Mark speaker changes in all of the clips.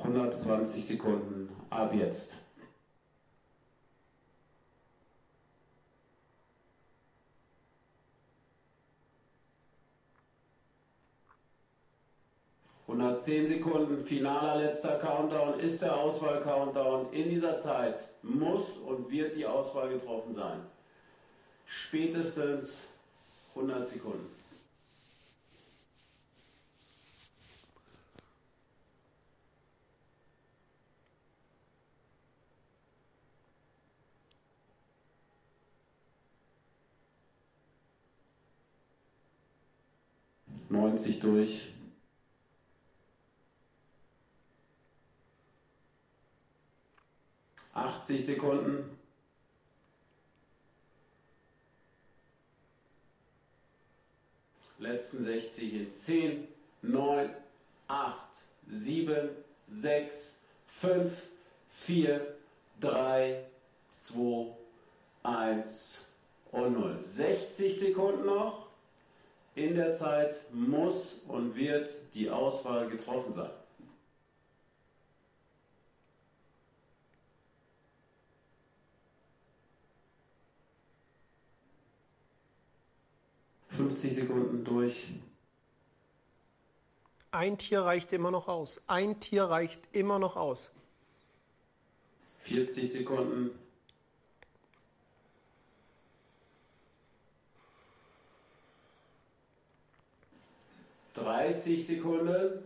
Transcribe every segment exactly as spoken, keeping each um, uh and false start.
Speaker 1: hundertzwanzig Sekunden ab jetzt. hundertzehn Sekunden, finaler letzter Countdown ist der Auswahl-Countdown. In dieser Zeit muss und wird die Auswahl getroffen sein. Spätestens hundert Sekunden. neunzig durch. achtzig Sekunden. Letzten sechzig in zehn, neun, acht, sieben, sechs, fünf, vier, drei, zwei, eins und null. sechzig Sekunden noch. In der Zeit muss und wird die Auswahl getroffen sein. fünfzig Sekunden durch.
Speaker 2: Ein Tier reicht immer noch aus. Ein Tier reicht immer noch aus.
Speaker 1: vierzig Sekunden. dreißig Sekunden.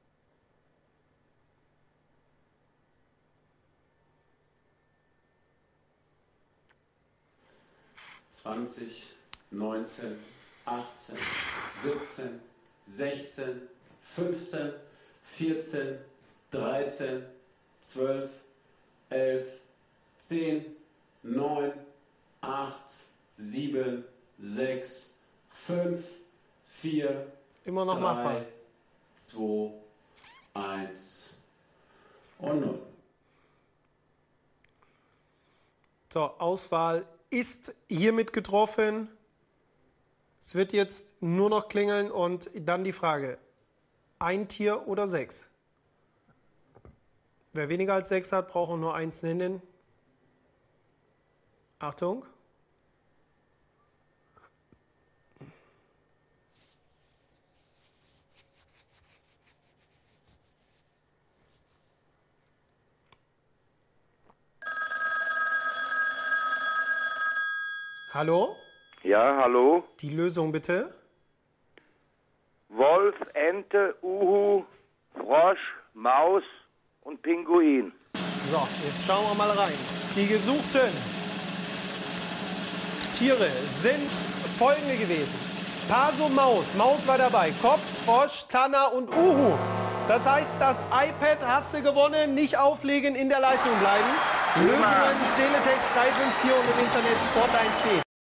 Speaker 1: zwanzig, neunzehn, achtzehn, siebzehn, sechzehn, fünfzehn, vierzehn, dreizehn, zwölf, elf, zehn, neun, acht, sieben, sechs, fünf, vier,
Speaker 2: immer noch machbar.
Speaker 1: drei, zwei, eins und null.
Speaker 2: So, Auswahl ist hiermit getroffen. Es wird jetzt nur noch klingeln und dann die Frage, ein Tier oder sechs? Wer weniger als sechs hat, braucht nur eins nennen. Achtung. Hallo?
Speaker 3: Ja, hallo?
Speaker 2: Die Lösung bitte.
Speaker 3: Wolf, Ente, Uhu, Frosch, Maus und Pinguin.
Speaker 2: So, jetzt schauen wir mal rein. Die gesuchten Tiere sind folgende gewesen. Paso, Maus. Maus war dabei. Kopf, Frosch, Tanner und Uhu. Das heißt, das iPad hast du gewonnen. Nicht auflegen, in der Leitung bleiben. Lösungen Teletext drei fünf vier und im Internet Sport eins punkt de.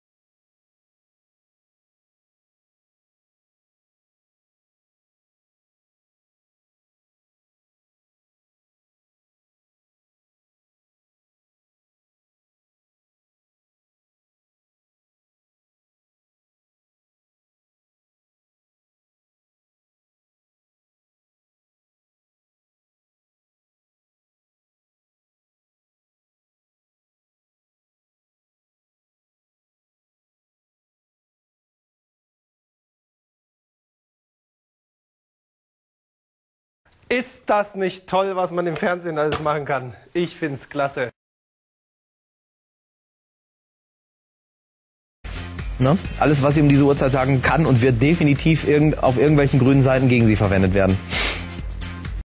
Speaker 2: Ist das nicht toll, was man im Fernsehen alles machen kann? Ich find's klasse.
Speaker 4: Ne? Alles, was sie um diese Uhrzeit sagen kann und wird definitiv irgend, auf irgendwelchen grünen Seiten gegen sie verwendet werden.